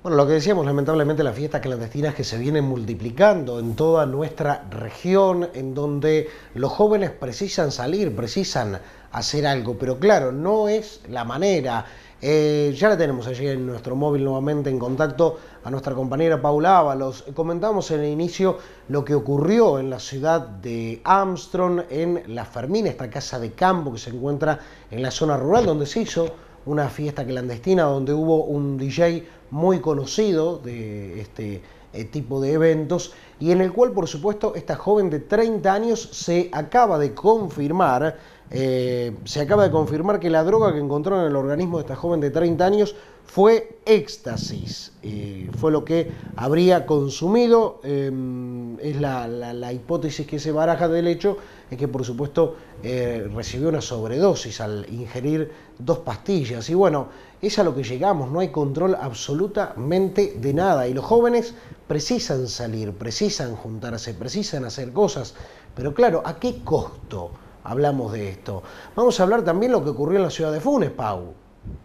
Bueno, lo que decíamos, lamentablemente las fiestas clandestinas que se vienen multiplicando en toda nuestra región, en donde los jóvenes precisan salir, precisan hacer algo, pero claro, no es la manera. Ya la tenemos allí en nuestro móvil nuevamente en contacto a nuestra compañera Paula Ábalos. Comentamos en el inicio lo que ocurrió en la ciudad de Armstrong, en La Fermina, esta casa de campo que se encuentra en la zona rural, donde se hizo una fiesta clandestina, donde hubo un DJ muy conocido de este tipo de eventos y en el cual, por supuesto, esta joven de 30 años se acaba de confirmar que la droga que encontraron en el organismo de esta joven de 30 años fue éxtasis. Fue lo que habría consumido. Es la hipótesis que se baraja del hecho, es que por supuesto recibió una sobredosis al ingerir 2 pastillas. Y bueno, es a lo que llegamos, no hay control absolutamente de nada. Y los jóvenes precisan salir, precisan juntarse, precisan hacer cosas. Pero claro, ¿a qué costo hablamos de esto? Vamos a hablar también de lo que ocurrió en la ciudad de Funes, Pau.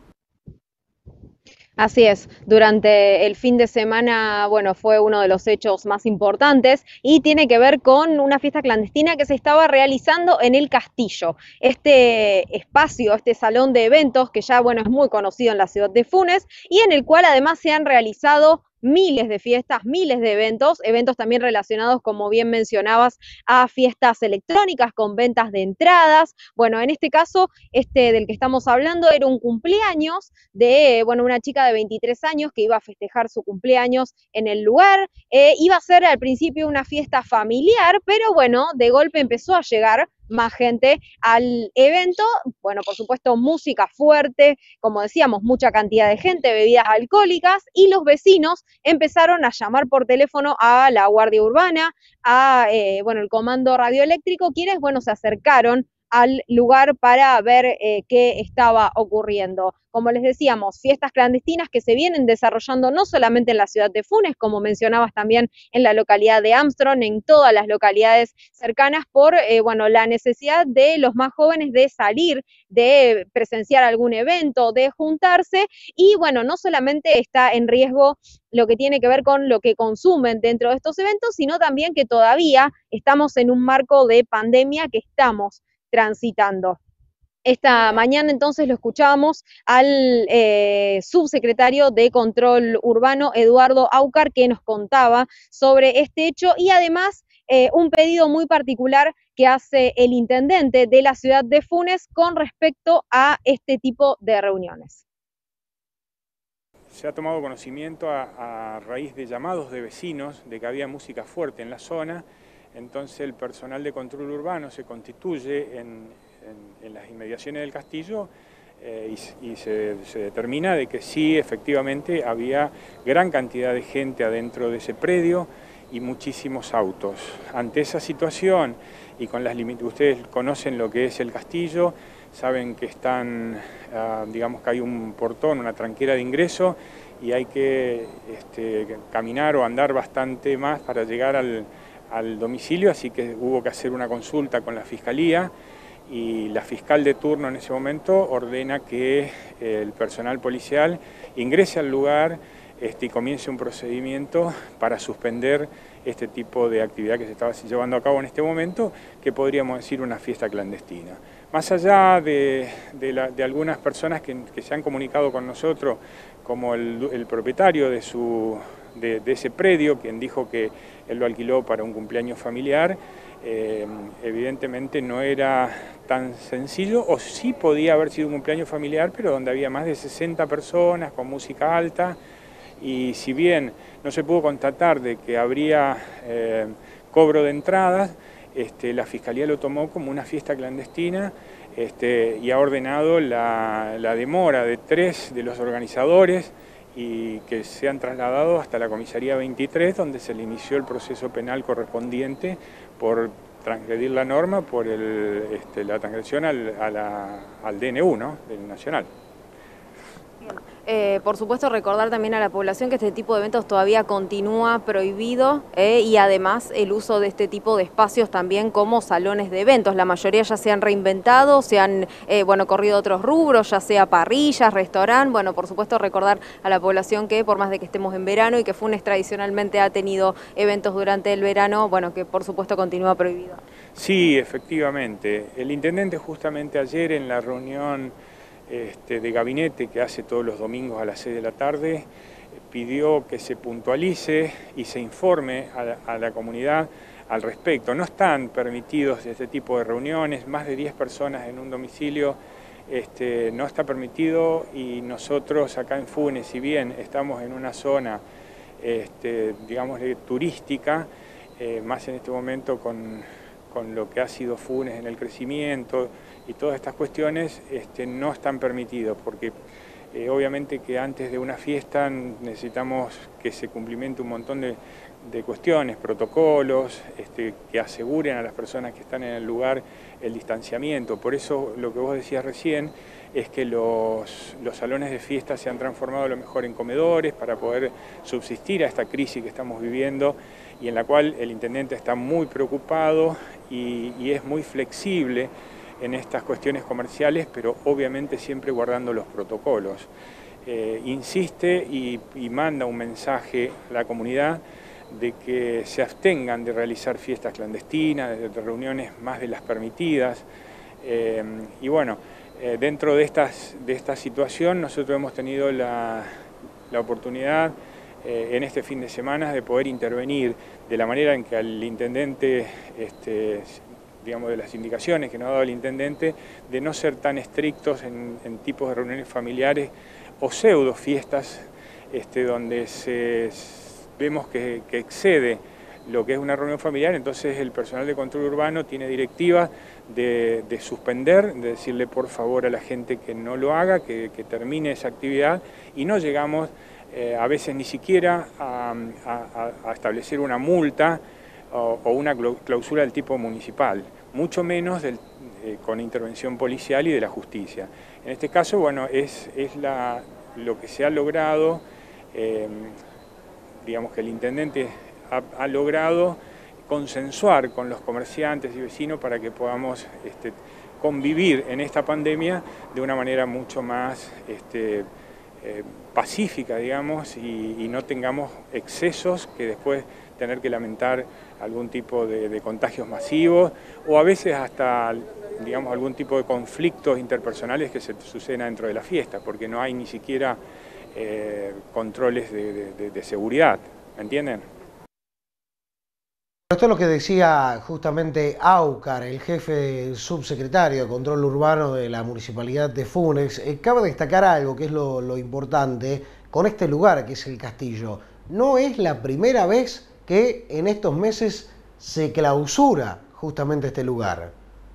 Así es, durante el fin de semana, bueno, fue uno de los hechos más importantes y tiene que ver con una fiesta clandestina que se estaba realizando en el Castillo. Este espacio, este salón de eventos que ya, bueno, es muy conocido en la ciudad de Funes y en el cual además se han realizado miles de fiestas, miles de eventos, eventos también relacionados, como bien mencionabas, a fiestas electrónicas con ventas de entradas. Bueno, en este caso, este del que estamos hablando era un cumpleaños de, bueno, una chica de 23 años que iba a festejar su cumpleaños en el lugar. Iba a ser al principio una fiesta familiar, pero bueno, de golpe empezó a llegar más gente al evento. Bueno, por supuesto, música fuerte, como decíamos, mucha cantidad de gente, bebidas alcohólicas, y los vecinos empezaron a llamar por teléfono a la Guardia Urbana, a, bueno, el Comando Radioeléctrico, quienes, bueno, se acercaron al lugar para ver qué estaba ocurriendo. Como les decíamos, fiestas clandestinas que se vienen desarrollando no solamente en la ciudad de Funes, como mencionabas también en la localidad de Armstrong, en todas las localidades cercanas por bueno, la necesidad de los más jóvenes de salir, de presenciar algún evento, de juntarse y bueno, no solamente está en riesgo lo que tiene que ver con lo que consumen dentro de estos eventos, sino también que todavía estamos en un marco de pandemia que estamos transitando. Esta mañana entonces lo escuchábamos al subsecretario de Control Urbano, Eduardo Aucar, que nos contaba sobre este hecho y además un pedido muy particular que hace el intendente de la ciudad de Funes con respecto a este tipo de reuniones. Se ha tomado conocimiento a raíz de llamados de vecinos de que había música fuerte en la zona, entonces el personal de control urbano se constituye en las inmediaciones del castillo y se determina de que sí, efectivamente, había gran cantidad de gente adentro de ese predio y muchísimos autos. Ante esa situación y con las limitaciones, ustedes conocen lo que es el castillo, saben que están, digamos que hay un portón, una tranquera de ingreso y hay que caminar o andar bastante más para llegar al domicilio, así que hubo que hacer una consulta con la Fiscalía y la fiscal de turno en ese momento ordena que el personal policial ingrese al lugar y comience un procedimiento para suspender este tipo de actividad que se estaba llevando a cabo en este momento, que podríamos decir una fiesta clandestina. Más allá de algunas personas que se han comunicado con nosotros, como el propietario de ese predio, quien dijo que él lo alquiló para un cumpleaños familiar, evidentemente no era tan sencillo, o sí podía haber sido un cumpleaños familiar, pero donde había más de 60 personas con música alta, y si bien no se pudo constatar de que habría cobro de entradas, la Fiscalía lo tomó como una fiesta clandestina y ha ordenado la demora de 3 de los organizadores y que se han trasladado hasta la comisaría 23, donde se le inició el proceso penal correspondiente por transgredir la norma, por la transgresión al DNU, ¿no?, del Nacional. Por supuesto, recordar también a la población que este tipo de eventos todavía continúa prohibido y además el uso de este tipo de espacios también como salones de eventos. La mayoría ya se han reinventado, se han corrido otros rubros, ya sea parrillas, restaurante. Bueno, por supuesto, recordar a la población que por más de que estemos en verano y que Funes tradicionalmente ha tenido eventos durante el verano, bueno, que por supuesto continúa prohibido. Sí, efectivamente. El intendente justamente ayer en la reunión de gabinete que hace todos los domingos a las 6 de la tarde, pidió que se puntualice y se informe a la comunidad al respecto. No están permitidos este tipo de reuniones, más de 10 personas en un domicilio no está permitido, y nosotros acá en Funes, si bien estamos en una zona digamos turística, más en este momento con lo que ha sido Funes en el crecimiento y todas estas cuestiones, no están permitidos, porque obviamente que antes de una fiesta necesitamos que se cumplimente un montón de cuestiones, protocolos, que aseguren a las personas que están en el lugar el distanciamiento. Por eso lo que vos decías recién es que los salones de fiesta se han transformado a lo mejor en comedores para poder subsistir a esta crisis que estamos viviendo, y en la cual el intendente está muy preocupado y es muy flexible en estas cuestiones comerciales, pero obviamente siempre guardando los protocolos. Insiste y manda un mensaje a la comunidad de que se abstengan de realizar fiestas clandestinas, de reuniones más de las permitidas. Y bueno, dentro de esta situación nosotros hemos tenido la oportunidad en este fin de semana de poder intervenir de la manera en que al intendente, digamos, de las indicaciones que nos ha dado el intendente, de no ser tan estrictos en tipos de reuniones familiares o pseudo fiestas, donde vemos que excede lo que es una reunión familiar. Entonces el personal de control urbano tiene directivas de suspender, de decirle por favor a la gente que no lo haga, que termine esa actividad, y no llegamos a veces ni siquiera a establecer una multa o una clausura del tipo municipal, mucho menos con intervención policial y de la justicia. En este caso, bueno, es lo que se ha logrado, digamos que el intendente ha logrado consensuar con los comerciantes y vecinos para que podamos convivir en esta pandemia de una manera mucho más pacífica, digamos, y no tengamos excesos que después tener que lamentar algún tipo de contagios masivos, o a veces hasta, digamos, algún tipo de conflictos interpersonales que se suceden dentro de la fiesta, porque no hay ni siquiera controles de seguridad, ¿me entienden? Esto es lo que decía justamente Áucar, el jefe subsecretario de Control Urbano de la Municipalidad de Funes. Cabe destacar algo que es lo importante con este lugar, que es el Castillo. No es la primera vez que en estos meses se clausura justamente este lugar.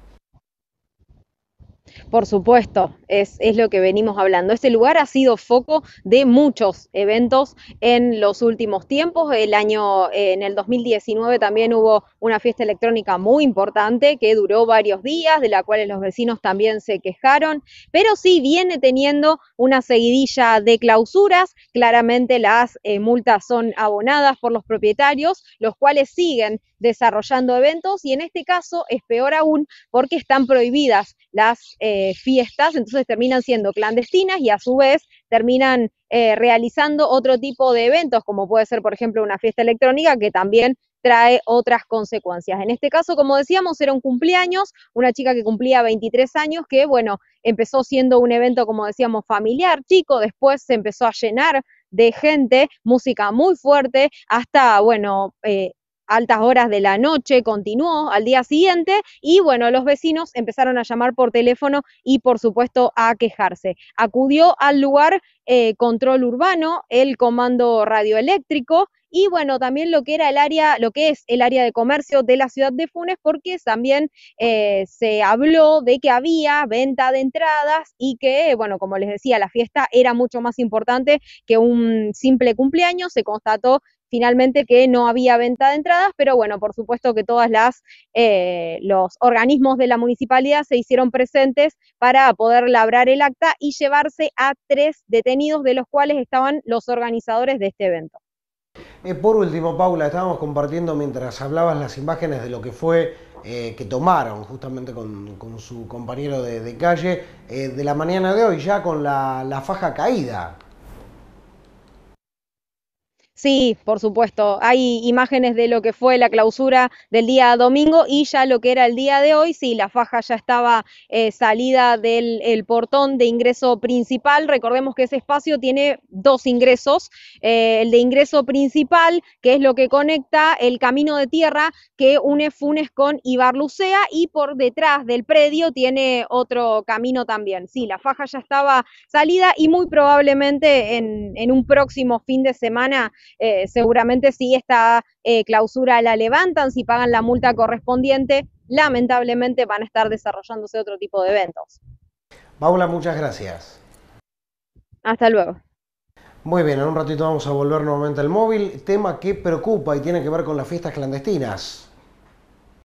Por supuesto, es lo que venimos hablando. Este lugar ha sido foco de muchos eventos en los últimos tiempos. En el 2019 también hubo una fiesta electrónica muy importante que duró varios días, de la cual los vecinos también se quejaron, pero sí viene teniendo una seguidilla de clausuras. Claramente las multas son abonadas por los propietarios, los cuales siguen desarrollando eventos, y en este caso es peor aún porque están prohibidas las fiestas, entonces terminan siendo clandestinas y a su vez terminan realizando otro tipo de eventos, como puede ser, por ejemplo, una fiesta electrónica que también trae otras consecuencias. En este caso, como decíamos, era un cumpleaños, una chica que cumplía 23 años, que, bueno, empezó siendo un evento, como decíamos, familiar, chico, después se empezó a llenar de gente, música muy fuerte, hasta, bueno, altas horas de la noche, continuó al día siguiente, y bueno, los vecinos empezaron a llamar por teléfono y por supuesto a quejarse. Acudió al lugar Control Urbano, el comando radioeléctrico, y bueno, también lo que era el área, lo que es el área de comercio de la ciudad de Funes, porque también se habló de que había venta de entradas y que, bueno, como les decía, la fiesta era mucho más importante que un simple cumpleaños. Se constató finalmente que no había venta de entradas, pero bueno, por supuesto que los organismos de la municipalidad se hicieron presentes para poder labrar el acta y llevarse a 3 detenidos, de los cuales estaban los organizadores de este evento. Por último, Paula, estábamos compartiendo mientras hablabas las imágenes de lo que fue que tomaron justamente con su compañero de calle de la mañana de hoy, ya con la faja caída. Sí, por supuesto. Hay imágenes de lo que fue la clausura del día domingo y ya lo que era el día de hoy. Sí, la faja ya estaba salida del el portón de ingreso principal. Recordemos que ese espacio tiene 2 ingresos. El de ingreso principal, que es lo que conecta el camino de tierra que une Funes con Ibarlucea, y por detrás del predio tiene otro camino también. Sí, la faja ya estaba salida y muy probablemente en un próximo fin de semana seguramente si esta clausura la levantan, si pagan la multa correspondiente, lamentablemente van a estar desarrollándose otro tipo de eventos. Paula, muchas gracias. Hasta luego. Muy bien, en un ratito vamos a volver nuevamente al móvil, tema que preocupa y tiene que ver con las fiestas clandestinas.